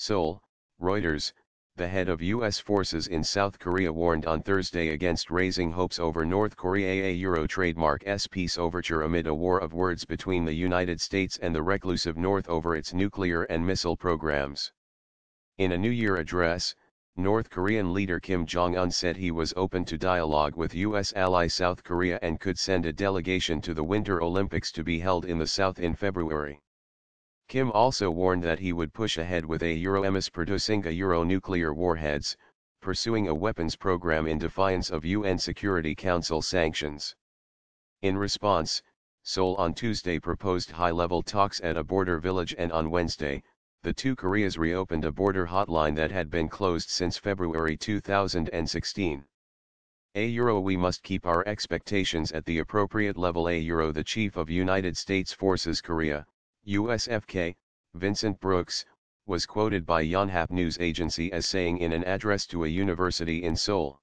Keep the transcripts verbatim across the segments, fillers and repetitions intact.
Seoul, Reuters. The head of U S forces in South Korea warned on Thursday against raising hopes over North Korea a Euro trademark's peace overture amid a war of words between the United States and the reclusive North over its nuclear and missile programs. In a New Year address, North Korean leader Kim Jong-un said he was open to dialogue with U S ally South Korea and could send a delegation to the Winter Olympics to be held in the South in February. Kim also warned that he would push ahead with a Euro M S producing a Euro nuclear warheads, pursuing a weapons program in defiance of U N Security Council sanctions. In response, Seoul on Tuesday proposed high-level talks at a border village, and on Wednesday, the two Koreas reopened a border hotline that had been closed since February two thousand sixteen. A Euro we must keep our expectations at the appropriate level. A Euro the Chief of United States Forces Korea, U S F K, Vincent Brooks, was quoted by Yonhap news agency as saying in an address to a university in Seoul.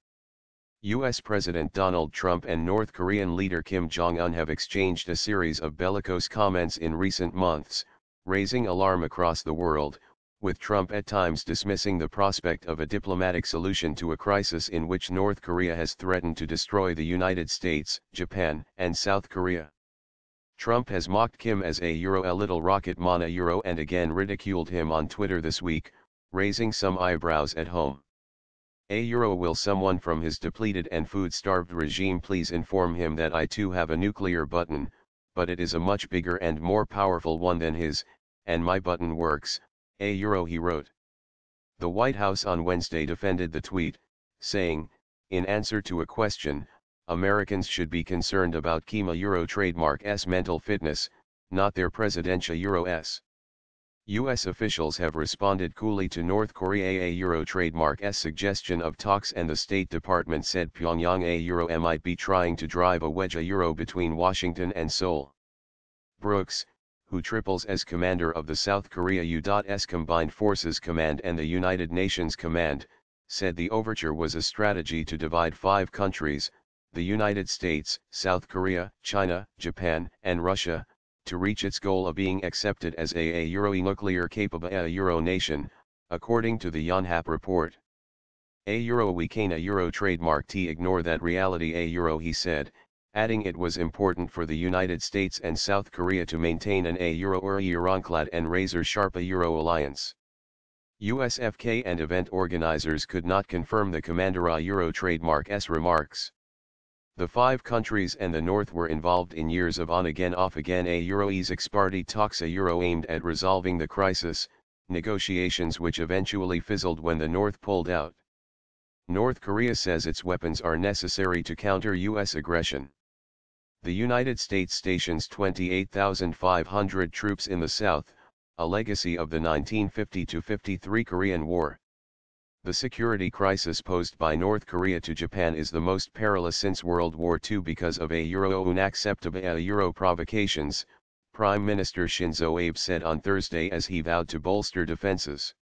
U S President Donald Trump and North Korean leader Kim Jong-un have exchanged a series of bellicose comments in recent months, raising alarm across the world, with Trump at times dismissing the prospect of a diplomatic solution to a crisis in which North Korea has threatened to destroy the United States, Japan, and South Korea. Trump has mocked Kim as a Euro a little rocket man a Euro and again ridiculed him on Twitter this week, raising some eyebrows at home. A Euro will someone from his depleted and food-starved regime please inform him that I too have a nuclear button, but it is a much bigger and more powerful one than his, and my button works, a Euro he wrote. The White House on Wednesday defended the tweet, saying, in answer to a question, Americans should be concerned about Kim a Euro trademark's mental fitness, not their presidential Euro's. U S officials have responded coolly to North Korea a Euro trademark's suggestion of talks, and the State Department said Pyongyang a Euro might be trying to drive a wedge a Euro between Washington and Seoul. Brooks, who triples as commander of the South Korea U.S Combined Forces Command and the United Nations Command, said the overture was a strategy to divide five countries, the United States, South Korea, China, Japan, and Russia, to reach its goal of being accepted as a, a Euro nuclear capable a Euro nation, according to the Yonhap report. A Euro we can a Euro trademark to ignore that reality a Euro he said, adding it was important for the United States and South Korea to maintain an a Euro or ironclad and razor-sharp a Euro alliance. U S F K and event organizers could not confirm the commander a Euro trademark's remarks. The five countries and the North were involved in years of on-again off-again a Euro's ex-party talks a Euro aimed at resolving the crisis, negotiations which eventually fizzled when the North pulled out. North Korea says its weapons are necessary to counter U S aggression. The United States stations twenty-eight thousand five hundred troops in the South, a legacy of the nineteen fifty to fifty-three Korean War. The security crisis posed by North Korea to Japan is the most perilous since World War Two because of a Euro unacceptable a Euro provocations, Prime Minister Shinzo Abe said on Thursday as he vowed to bolster defenses.